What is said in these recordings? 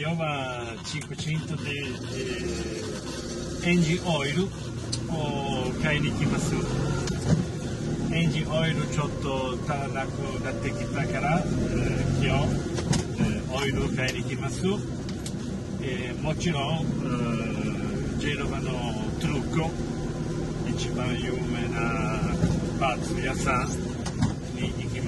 chioma 500 で、エンジンオイルを買いに来ます。エンジンオイルちょっと足らなくなってきたから、今日、オイルを買いに来ます。もちろん、ジェノバのトルコ、一番有名なパーツ屋さんに行きます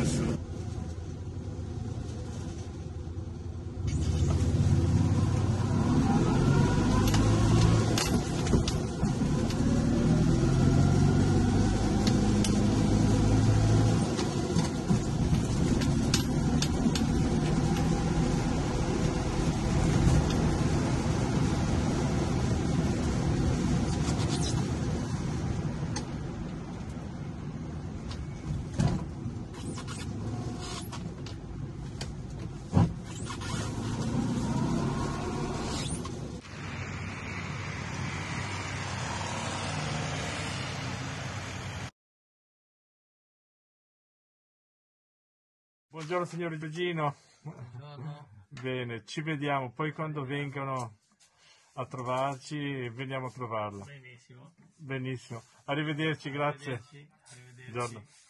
。Buongiorno signor Giorgino. Buongiorno. Bene, ci vediamo, poi quando vengono a trovarci veniamo a trovarla. Benissimo. Benissimo, arrivederci, grazie. Arrivederci. Buongiorno.